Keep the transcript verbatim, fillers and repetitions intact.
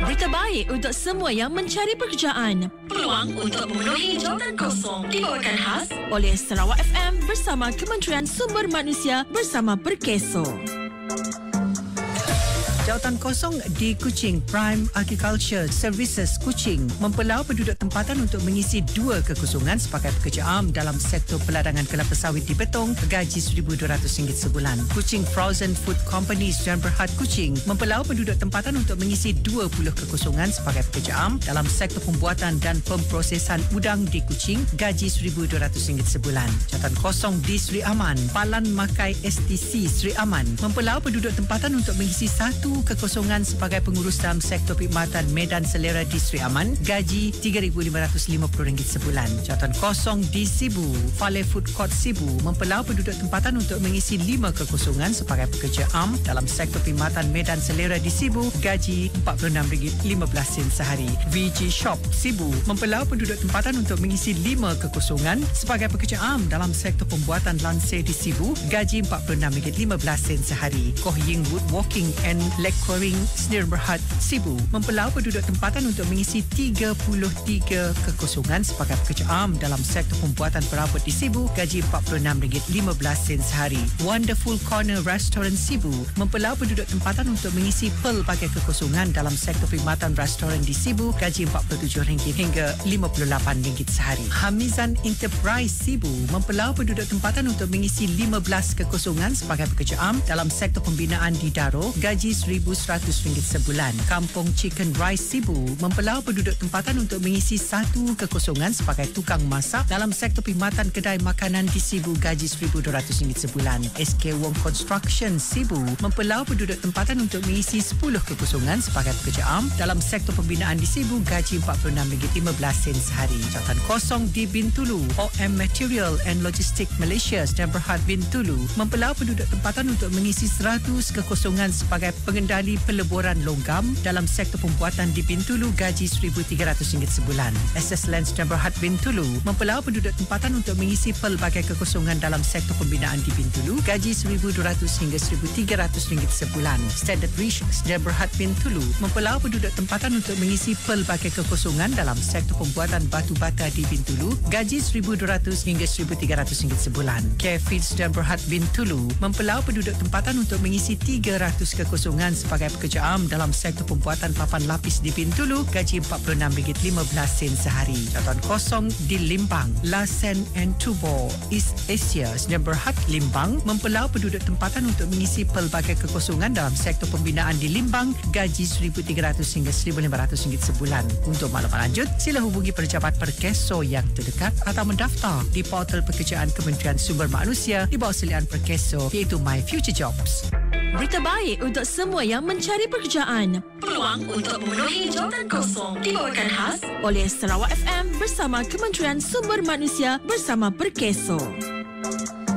Berita baik untuk semua yang mencari pekerjaan. Peluang untuk memenuhi jawatan kosong dibawakan khas oleh Sarawak F M bersama Kementerian Sumber Manusia bersama Perkeso. Jawatan kosong di Kuching, Prime Agriculture Services Kuching mempelau penduduk tempatan untuk mengisi dua kekosongan sebagai pekerja am dalam sektor peladangan kelapa sawit di Betong, gaji seribu dua ratus ringgit sebulan. Kuching Frozen Food Company Sdn Bhd Kuching mempelau penduduk tempatan untuk mengisi dua puluh kekosongan sebagai pekerja am dalam sektor pembuatan dan pemprosesan udang di Kuching, gaji seribu dua ratus ringgit sebulan. Jawatan kosong di Sri Aman, Palan Makai S T C Sri Aman mempelau penduduk tempatan untuk mengisi satu kekosongan sebagai pengurus dalam sektor perkhidmatan medan selera di Sri Aman, gaji tiga ribu lima ratus lima puluh ringgit sebulan. Jawatan kosong di Sibu, Fale Food Court Sibu mempelau penduduk tempatan untuk mengisi lima kekosongan sebagai pekerja am dalam sektor perkhidmatan medan selera di Sibu, gaji empat puluh enam ringgit lima belas sen sehari. V G Shop Sibu mempelau penduduk tempatan untuk mengisi lima kekosongan sebagai pekerja am dalam sektor pembuatan lansir di Sibu, gaji empat puluh enam ringgit lima belas sen sehari. Koh Ying Woodwalking and Aquaring Sdn Bhd Sibu mempelau penduduk tempatan untuk mengisi tiga puluh tiga kekosongan sebagai pekerja am dalam sektor pembuatan perabot di Sibu, gaji empat puluh enam ringgit lima belas sen sehari. Wonderful Corner Restaurant Sibu mempelau penduduk tempatan untuk mengisi pelbagai kekosongan dalam sektor perkhidmatan restoran di Sibu, gaji empat puluh tujuh ringgit hingga lima puluh lapan ringgit sehari. Hamizan Enterprise Sibu mempelau penduduk tempatan untuk mengisi lima belas kekosongan sebagai pekerja am dalam sektor pembinaan di Daro, gaji seribu seratus ringgit sebulan. Kampung Chicken Rice Sibu mempelau penduduk tempatan untuk mengisi satu kekosongan sebagai tukang masak dalam sektor perkhidmatan kedai makanan di Sibu, gaji seribu dua ratus ringgit sebulan. S K Wong Construction Sibu mempelau penduduk tempatan untuk mengisi sepuluh kekosongan sebagai pekerja am dalam sektor pembinaan di Sibu, gaji empat puluh enam ringgit lima belas sen sehari. Jawatan kosong di Bintulu, O M Material and Logistics Malaysia Sdn Bhd Bintulu mempelau penduduk tempatan untuk mengisi seratus kekosongan sebagai pengendali peleboran logam dalam sektor pembuatan di Bintulu, gaji seribu tiga ratus ringgit sebulan. S S Land Sdn Bhd Bintulu mempelau penduduk tempatan untuk mengisi pelbagai kekosongan dalam sektor pembinaan di Bintulu, gaji seribu dua ratus hingga seribu tiga ratus ringgit sebulan. Standard Reach Sdn Bhd Bintulu mempelau penduduk tempatan untuk mengisi pelbagai kekosongan dalam sektor pembuatan batu bata di Bintulu, gaji seribu dua ratus hingga seribu tiga ratus ringgit sebulan. Carefeed Sdn Bhd Bintulu mempelau penduduk tempatan untuk mengisi tiga ratus kekosongan sebagai pekerja am dalam sektor pembuatan papan lapis di Bintulu, gaji empat puluh enam ringgit lima belas sen sehari. Jawatan kosong di Limbang, Lasen and Tubo East Asia Sdn Bhd Limbang mempelau penduduk tempatan untuk mengisi pelbagai kekosongan dalam sektor pembinaan di Limbang, gaji seribu tiga ratus hingga seribu lima ratus ringgit sebulan. Untuk maklumat lanjut, sila hubungi pejabat Perkeso yang terdekat atau mendaftar di portal pekerjaan Kementerian Sumber Manusia di bawah selian Perkeso iaitu My Future Jobs. Berita baik untuk semua yang mencari pekerjaan. Peluang untuk memenuhi jawatan kosong dibawakan khas oleh Sarawak F M bersama Kementerian Sumber Manusia bersama Perkeso.